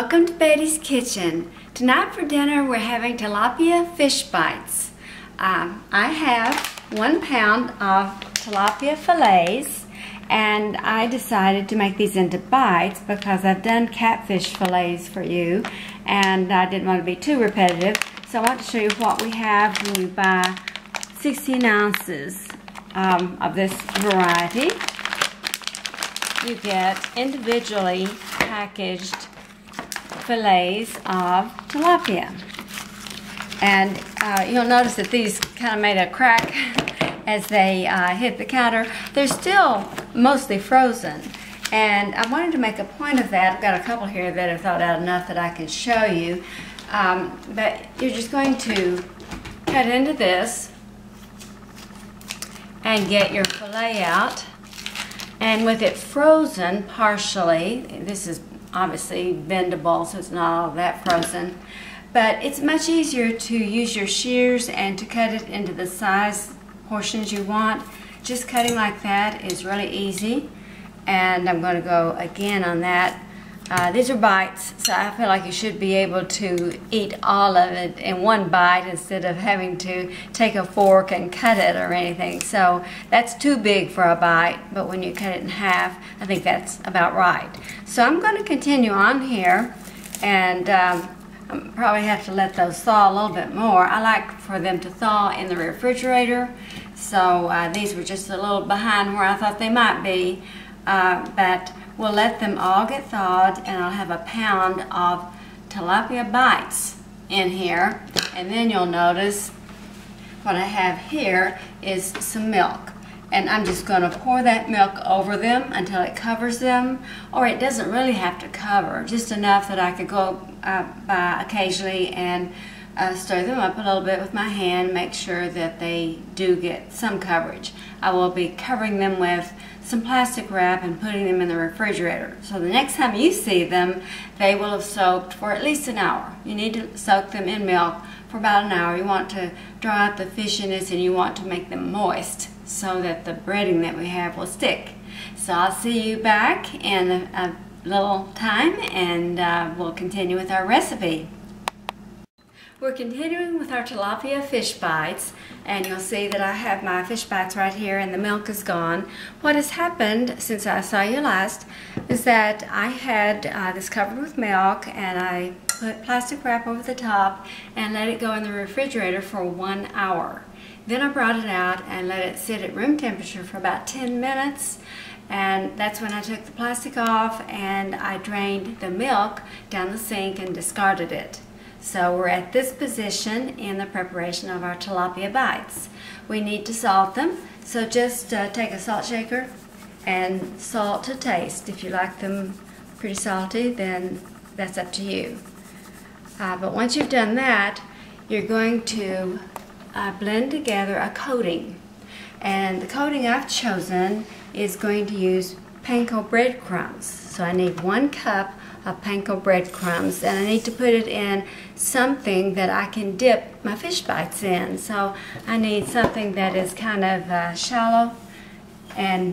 Welcome to Betty's Kitchen. Tonight for dinner we're having tilapia fish bites. I have 1 pound of tilapia fillets, and I decided to make these into bites because I've done catfish fillets for you and I didn't want to be too repetitive. So I want to show you what we have when you buy 16 ounces of this variety. You get individually packaged fillets of tilapia, and you'll notice that these kind of made a crack as they hit the counter. They're still mostly frozen, and I wanted to make a point of that. I've got a couple here that are thawed out enough that I can show you, but you're just going to cut into this and get your fillet out. And with it frozen partially, this is obviously bendable, so it's not all that frozen, but it's much easier to use your shears and to cut it into the size portions you want. Just cutting like that is really easy, and I'm going to go again on that. These are bites, so I feel like you should be able to eat all of it in one bite instead of having to take a fork and cut it or anything. So that's too big for a bite, but when you cut it in half, I think that's about right. So I'm going to continue on here, and I'll probably have to let those thaw a little bit more. I like for them to thaw in the refrigerator, so these were just a little behind where I thought they might be, but we'll let them all get thawed, and I'll have 1 pound of tilapia bites in here. And then you'll notice what I have here is some milk, and I'm just going to pour that milk over them until it covers them, or it doesn't really have to cover, just enough that I could go by occasionally and stir them up a little bit with my hand, make sure that they do get some coverage. I will be covering them with some plastic wrap and putting them in the refrigerator. So the next time you see them, they will have soaked for at least an hour. You need to soak them in milk for about an hour. You want to dry out the fishiness, and you want to make them moist so that the breading that we have will stick. So I'll see you back in a little time, and we'll continue with our recipe. We're continuing with our tilapia fish bites, and you'll see that I have my fish bites right here and the milk is gone. What has happened since I saw you last is that I had this covered with milk, and I put plastic wrap over the top and let it go in the refrigerator for 1 hour. Then I brought it out and let it sit at room temperature for about 10 minutes, and that's when I took the plastic off and I drained the milk down the sink and discarded it. So we're at this position in the preparation of our tilapia bites. We need to salt them, so just take a salt shaker and salt to taste. If you like them pretty salty, then that's up to you. But once you've done that, you're going to blend together a coating. And the coating I've chosen is going to use panko breadcrumbs. So I need 1 cup of panko breadcrumbs, and I need to put it in something that I can dip my fish bites in. So I need something that is kind of shallow and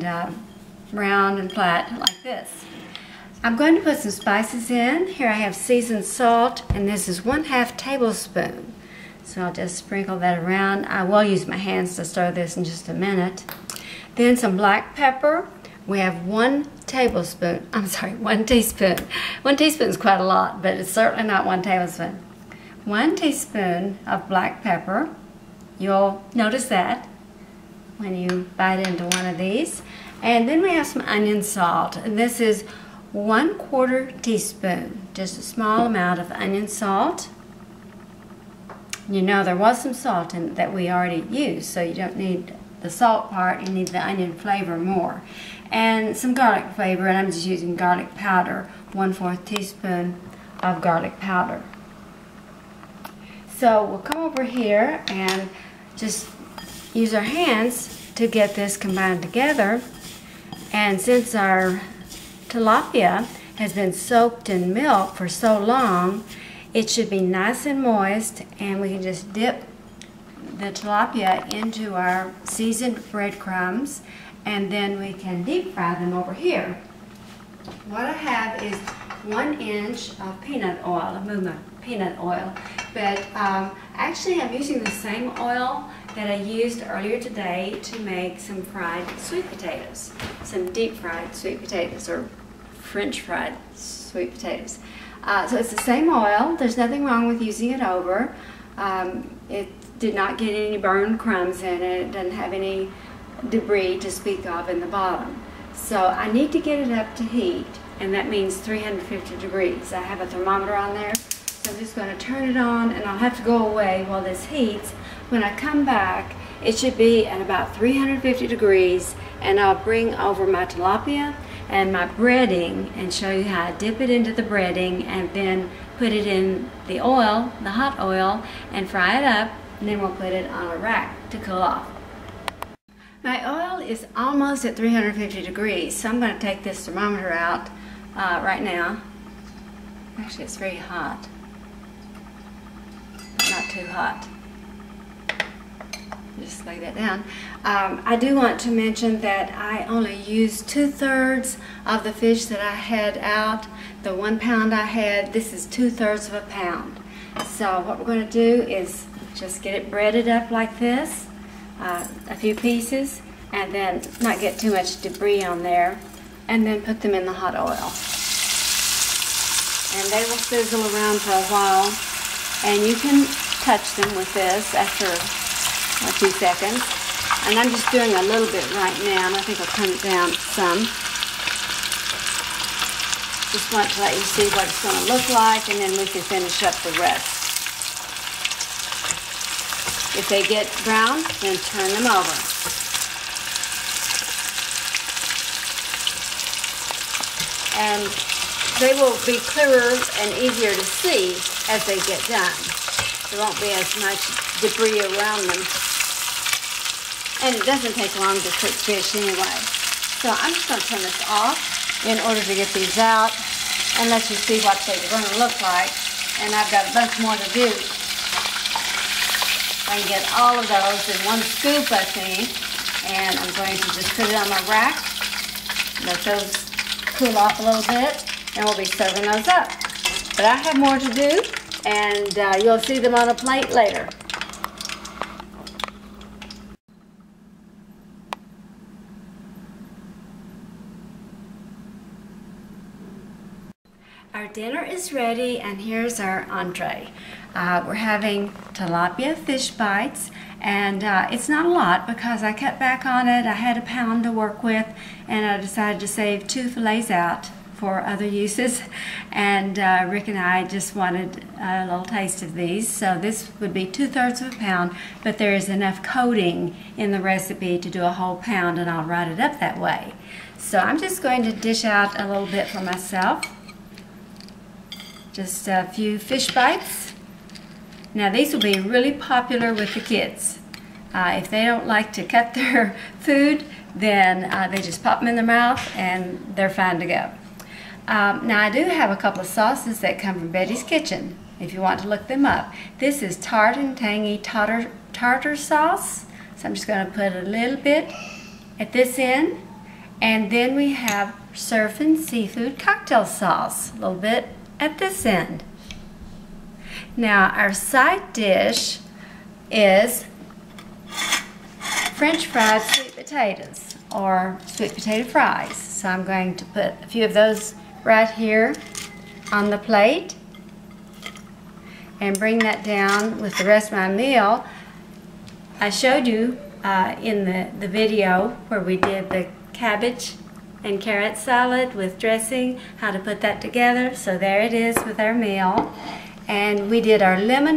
round and flat like this. I'm going to put some spices in. Here I have seasoned salt, and this is 1/2 tablespoon. So I'll just sprinkle that around. I will use my hands to stir this in just a minute. Then some black pepper. We have 1 tablespoon, I'm sorry, 1 teaspoon. 1 teaspoon is quite a lot, but it's certainly not 1 tablespoon. 1 teaspoon of black pepper. You'll notice that when you bite into one of these. And then we have some onion salt, and this is 1/4 teaspoon, just a small amount of onion salt. You know there was some salt in that we already used, so you don't need the salt part, you need the onion flavor more. And some garlic flavor, and I'm just using garlic powder, 1/4 teaspoon of garlic powder. So we'll come over here and just use our hands to get this combined together. And since our tilapia has been soaked in milk for so long, it should be nice and moist, and we can just dip the tilapia into our seasoned breadcrumbs, and then we can deep fry them over here. What I have is 1 inch of peanut oil, peanut oil. But actually I'm using the same oil that I used earlier today to make some fried sweet potatoes. Some deep fried sweet potatoes, or French fried sweet potatoes. So it's the same oil. There's nothing wrong with using it over. It did not get any burned crumbs in it. It doesn't have any debris to speak of in the bottom. So I need to get it up to heat, and that means 350 degrees. I have a thermometer on there, so I'm just going to turn it on, and I'll have to go away while this heats. When I come back, it should be at about 350 degrees, and I'll bring over my tilapia and my breading and show you how I dip it into the breading and then put it in the oil, the hot oil, and fry it up, and then we'll put it on a rack to cool off. My oil is almost at 350 degrees, so I'm going to take this thermometer out right now. Actually, it's very hot. Not too hot. Just lay that down. I do want to mention that I only used 2/3 of the fish that I had out. The 1 pound I had, this is 2/3 of a pound. So what we're going to do is just get it breaded up like this. A few pieces, and then not get too much debris on there, and then put them in the hot oil. And they will sizzle around for a while, and you can touch them with this after a few seconds. And I'm just doing a little bit right now, and I think I'll turn it down some. Just want to let you see what it's going to look like, and then we can finish up the rest. If they get brown, then turn them over. And they will be clearer and easier to see as they get done. There won't be as much debris around them. And it doesn't take long to cook fish anyway. So I'm just going to turn this off in order to get these out and let you see what they're going to look like. And I've got a bunch more to do. I can get all of those in one scoop, I think, and I'm going to just put it on my rack, let those cool off a little bit, and we'll be serving those up. But I have more to do, and you'll see them on a plate later. Our dinner is ready, and here's our entree. We're having tilapia fish bites, and it's not a lot because I cut back on it. I had a pound to work with, and I decided to save 2 fillets out for other uses. And Rick and I just wanted a little taste of these, so this would be 2/3 of a pound, but there is enough coating in the recipe to do a whole pound, and I'll write it up that way. So I'm just going to dish out a little bit for myself. Just a few fish bites. Now these will be really popular with the kids. If they don't like to cut their food, then they just pop them in their mouth and they're fine to go. Now I do have a couple of sauces that come from Betty's Kitchen, if you want to look them up. This is Tart and Tangy Tartar sauce. So I'm just going to put a little bit at this end. And then we have Surfin Seafood Cocktail Sauce, a little bit at this end. Now our side dish is French fried sweet potatoes, or sweet potato fries. So I'm going to put a few of those right here on the plate and bring that down with the rest of my meal. I showed you in the video where we did the cabbage and carrot salad with dressing, how to put that together. So there it is with our meal. And we did our lemon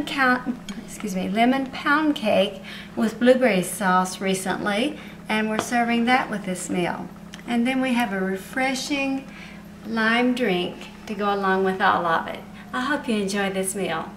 pound cake with blueberry sauce recently, and we're serving that with this meal. And then we have a refreshing lime drink to go along with all of it. I hope you enjoy this meal.